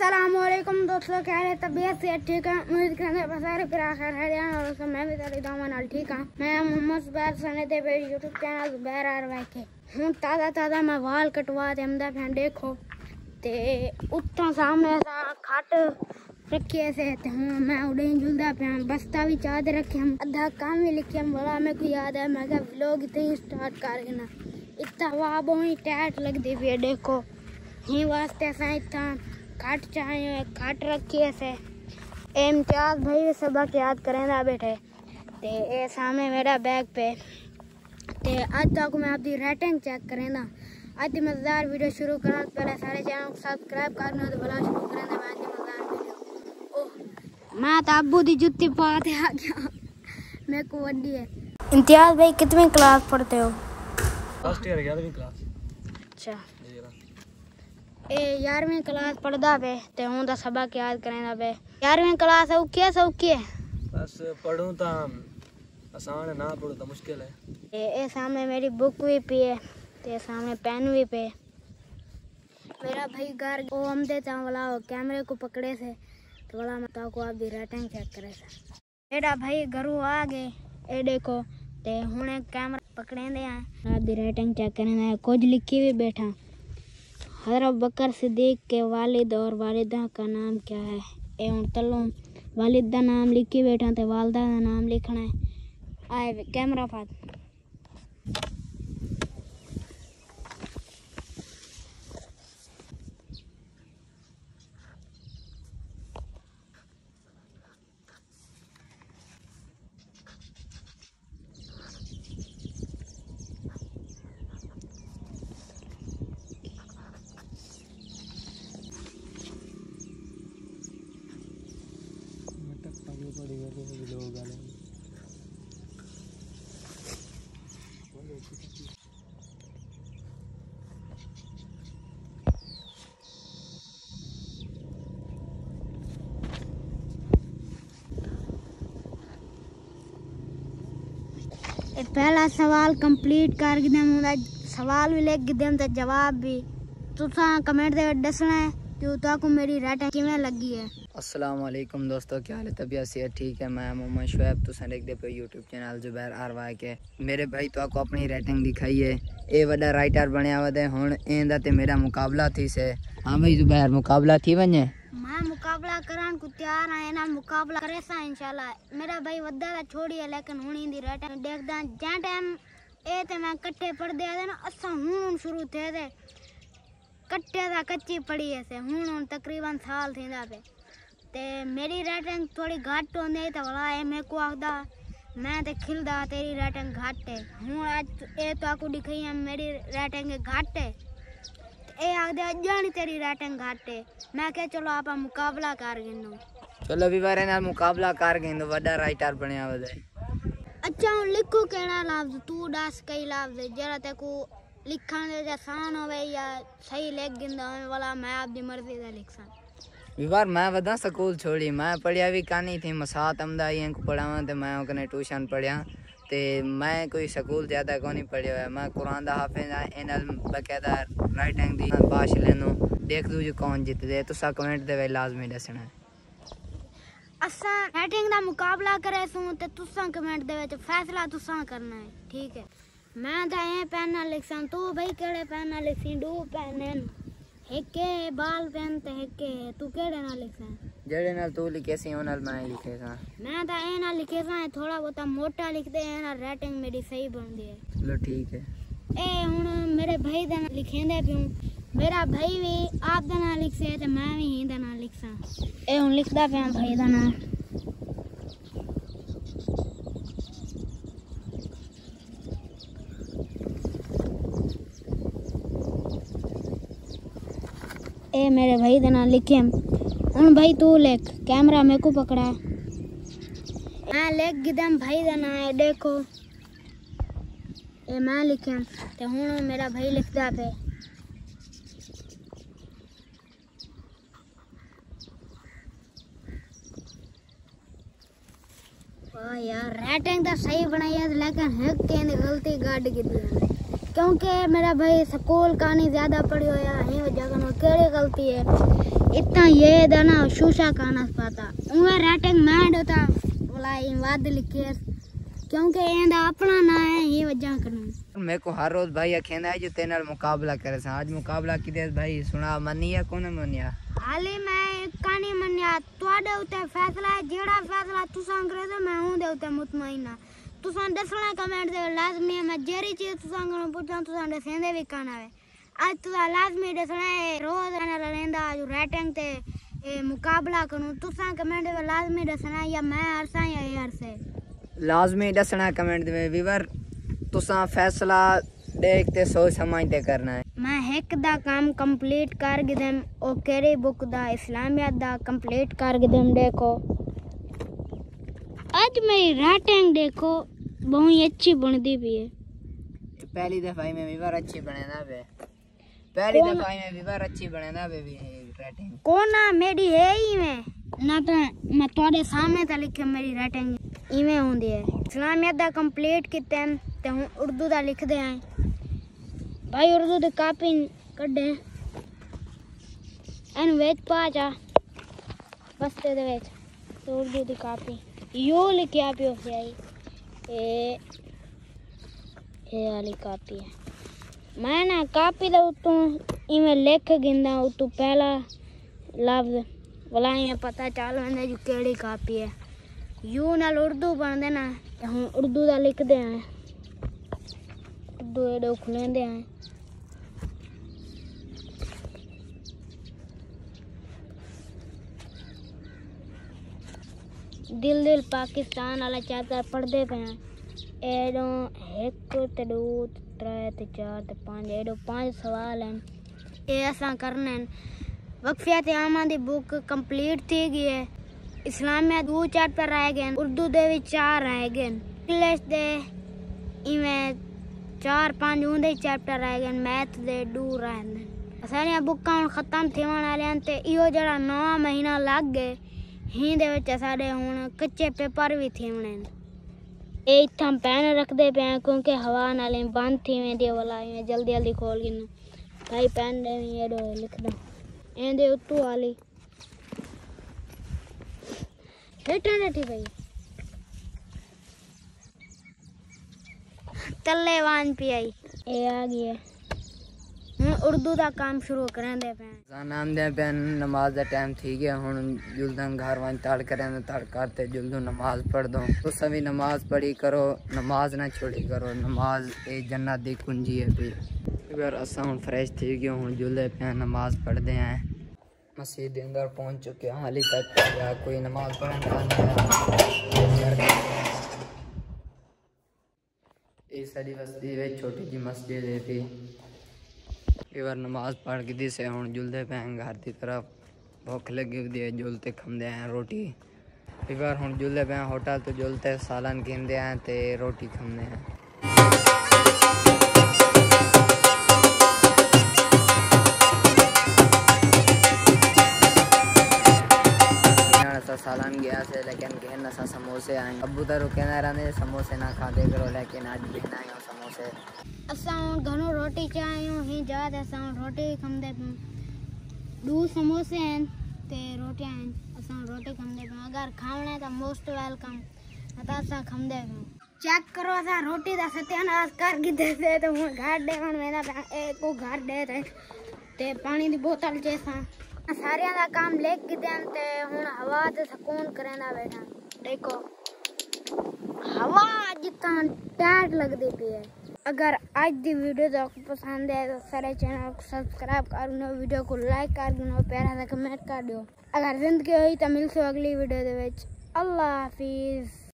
अस्सलामुअलैकुम दोस्तों, क्या है तबीयत से ठीक है? उम्मीद करने पर सारे खैर है और सब मैं भी तेरी दामन नाल ठीक हां। मैं मोहम्मद जुबैर सने ते पे यूट्यूब चैनल जुबैर आरवाई के हूं ताजा मैं वाल कटवा दे हमदा फैन देखो ते उत्ता सामने सा खट रखिए से ते हूं मैं उड़े जुलदा पे बस्ता भी चाद रखे हम आधा काम भी लिखे हम बोला मेरे को याद है मैं व्लॉग इतने स्टार्ट कर ना इतना हवा बहुत टाइट लगदी पे देखो ही वास्ते सा इतना खाट चाहिए खाट रखिए से इम्तियाज भाई सबक याद करेंदा बैठे ते ए सामने मेरा बैग पे ते आज तक मैं आपकी रेटिंग चेक करेंदा। आज की मजेदार वीडियो शुरू करने से पहले सारे चैनल को सब्सक्राइब करना तो भला शुरू करेंदा। मैं आज की मजेदार वीडियो ओह मैं तो अब्बू दी जुत्ती पाते आ गया मेरे को वड्डी है। इम्तियाज भाई कितनी क्लास पढ़ते हो? फर्स्ट ईयर 11वीं क्लास। अच्छा ए 11वीं क्लास पढ़दा पे ते हूं दा सबक याद करेंदा पे 11वीं क्लास सौखी है बस पढ़ूं ता आसान है ना पढ़ूं ता मुश्किल है। ए सामने मेरी बुक भी पे है ते सामने पेन भी पे। मेरा भाई घर वो हम देता वाला कैमरे को पकड़े से तो वाला मैं ताको आप दी रेटिंग चेक करे से मेरा भाई घरों आ गए ए देखो ते हुने कैमरा पकड़े दे आप दी रेटिंग चेक करेंदा कुछ लिखी भी बैठा हज़रत बकर सिद्दीक के वालिद और वालिदा का नाम क्या है? एवं तलो वालिद का नाम लिखी बैठा तो वालदा का नाम लिखना है। आए कैमरा फात पहला सवाल कंप्लीट कर गिदम सवाल भी लिख गिदम तो जवाब भी तुसा कमेंट दे दसना है कि ताको मेरी रेटिंग किवें लगी है। अस्सलाम वालेकुम दोस्तों, क्या हाल है? तबीयत से ठीक है? मैं मोहम्मद शुएब तुसा देखदे पे यूट्यूब चैनल जुबैर आरवाई के। मेरे भाई तो आपको अपनी रेटिंग दिखाई है ए वड्डा राइटर बनया वदे हुन एंदा ते मेरा मुकाबला थी से। हां भाई जुबैर मुकाबला थी वने मैं मुकाबला करान को तैयार है ना मुकाबला करे सा इंशाल्लाह। मेरा भाई वड्डा दा छोड़ी है लेकिन हुनी दी रेटिंग देखदा जे टाइम ए ते मैं कट्टे पढ़ दे ना असा हुन शुरू थे दे कट्टे दा कच्ची पड़ी है से हुन तकरीबन साल थींदा पे ते मेरी रेटिंग थोड़ी घट होंदी तो वाला है मेरे को आखदा मैं ते खिलदा तेरी रेटिंग घट है हूं आज ए तो आपको दिखाई है मेरी रेटिंग घट है ए आखदे अजानी तेरी रेटिंग घट है। मैं कह चलो आप मुकाबला कर गिनो चलो भी बारे नाल मुकाबला कर गिनो वड्डा राइटर बनया वदे। अच्छा हूं लिखो केड़ा लफ्ज तू दस कई लफ्ज जरा ते को लिखण दे आसान होवे या सही लिख गिंदा वाला मैं आपकी मर्जी दा लिखसा। विवार मैं वदा स्कूल छोड़ी मैं पढ़िया भी कानी थी मसात अमदा ये को पढ़ावा ते मैं ओकने ट्यूशन पढ़िया ते मैं कोई स्कूल ज्यादा कोनी पढ़िया है। मैं कुरान दा हाफिज है एनल बकायदा राइटिंग दी पास लेनो देख दू जो कौन जितदे तुसा कमेंट दे वे लाजमी दसना है। असा राइटिंग दा मुकाबला करे सु ते तुसा कमेंट दे विच फैसला तुसा करना है ठीक है। मैं तो ए पेन नाल लिखसा तू भाई केड़े पेन नाल लिखसी दो पेन हैं एक बाल पेन ते एक तू केड़े नाल लिखसा जेड़े नाल तू लिखे सी ओनल मैं लिखेगा। मैं तो ए नाल लिखेसा थोड़ा बहुत मोटा लिख दे ना राइटिंग मेरी सही बनदी है। चलो ठीक है ए हुन मेरे भाई दा लिखेंदे पियो मेरा भाई भी आप दा नाम लिखसे ते मैं भी ही दा नाम लिखसा ए हुन लिखदा पिया भाई दा नाम ए मेरे भाई दा नाम लिखे हुन भाई तू लिख कैमरा मेरे को पकड़ा मैं लिख गिदम भाई दा नाम देखो ए मैं लिखे ते हुन मेरा भाई लिखदा पे यार रेटिंग तो सही बनाई है लेकिन एक कहने गलती गाड़ की दी क्योंकि मेरा भाई स्कूल कहानी ज्यादा पढ़ी हो या ही जगह में केड़ी गलती है इतना ये दाना शूशा खाना पाता उन्हें रेटिंग मैंड होता बोला वाद लिखे क्योंकि इंदा अपना ना है ये वजह करना मेरे को हर रोज भाई अखेंदा है जो तेरे नाल मुकाबला करे सा आज मुकाबला किदे भाई सुना मनिया कोने मनिया हाले मैं कानी मनिया तोड़े उते फैसला है जेड़ा फैसला तुसां करे तो मैं हूं दे उते मुतमईना तुसां दसना कमेंट दे लाजमी है मैं जेरी चीज तुसां को पूछां तुसां दे सेंदे भी काना है आज तुसा लाजमी दसना है रोज ना लेंदा जो रेटिंग ते ए मुकाबला करूं तुसां कमेंट दे लाजमी दसना या मैं हरसा या ये हरसे लाजमी दसना कमेंट में व्यूअर तुसा फैसला देखते सोच समझते करना है मैं एक दा काम कंप्लीट कर गिदम ओ केरी बुक दा इस्लामियत दा कंप्लीट कर गिदम देखो आज मेरी रेटिंग देखो बहुत अच्छी बनदी भी है पहली दफा में व्यूअर अच्छी बनेना बे पहली दफा में व्यूअर अच्छी बनेना बे रेटिंग कोना मेरी है ही में ना तो मैं तोड़े सामने ता लिखे मेरी रेटिंग इवें होंदी है इस्लामियत दा कंप्लीट किते ते हूं उर्दू दा लिख दे आए भाई उर्दू दी कापी कड्डे एन वेच पाचा बस्ते दे वेच तो उर्दू दी कापी यो लिखया पियो से आई ए वाली कापी है मैं ना कापी दे उतू इवें लिख गिंदा उतू पहला लफ्ज बोला इवें पता चल वंदे जो केड़ी कापी है यू नाल उर्दू बन देना हूँ उर्दू दा लिख दे आए उर्दू एडो खुलेंदे आए दिल दिल पाकिस्तान वाला चैप्टर पढ़ते पे हैं एडो एक ते दो ते त्रै ते चार ते पांच एडो 5 सवाल हैं ये असां करने हैं वक्फियात आमा दी बुक कंप्लीट थी गई है इस्लामियत 2 चैप्टर रह गए उर्दू दे भी 4 रह गए इंग्लिश दे इवें 4-5 उंदे चैप्टर रह गए मैथ दे 2 रह गए सारियां बुकां खत्म थीवन वाले ते इहो जड़ा 9 महीना लग गए ही दे विच साडे हुण कच्चे पेपर भी थीवणे ए इत्थां पेन रखदे पे क्योंकि हवा नाले बंद थी वेंदी वाला जल्दी जल्दी खोल गिन भाई पेन दे एडो लिखदा एंदे उतू वाली हेठा बैठी भाई तल्ले वान पी आई ए आ गई है उर्दू दा काम शुरू करें दे पे नाम दे पे नमाज दा टाइम थी गया हुन जुल्दन घर वन तड़ करें तड़ करते जुल्दू नमाज पढ़ दो तो सभी नमाज पढ़ी करो नमाज ना छोड़ी करो नमाज ए जन्नत दी कुंजी है भी अगर असा हुन फ्रेश थी गए हुन जुल्दे पे नमाज पढ़दे हैं मस्जिद के अंदर पहुंच चुके हैं हाली तक या कोई नमाज पढ़ने का इस सारी बस्ती में छोटी जी मस्जिद है थी बार नमाज पढ़ के दी से हुन जुलदे पे घर की तरफ भूख लगी हुई है जुलते खमदे हैं रोटी बार हुन जुलदे पे होटल तो जुलते सालन गिनदे हैं ते रोटी खमदे हैं सालन गया से लेकिन कहना सा समोसे आए अबू तो कहना रहने समोसे ना खा दे करो लेकिन आज भी ना आए समोसे असां घणो रोटी चाहियूं ही जात असां रोटी खमदे पियूं 2 समोसे आहिनि ते रोटियां आहिनि असां रोटी खमदे पियूं अगरि खावण है तो मोस्ट वेलकम न त असां खमदे पियूं चेक करो असां रोटी दा सत्यानाश कर गिदे से तो हुण घर ॾेवण वेंदा पिया को घर ॾे ते पानी दी बोतल चे असां सारियां दा काम लिख गिदे ते हुण हवा ते सुकून करंदा बैठा देखो हवा जितना टाइट लगदी पई है अगर आज दी वीडियो आपको पसंद है तो सारे चैनल को सब्सक्राइब कर दो वीडियो को लाइक कर दो प्यारा सा कमेंट कर दो अगर जिंदगी हुई तो मिलते अगली वीडियो दे विच अल्लाह हाफिज।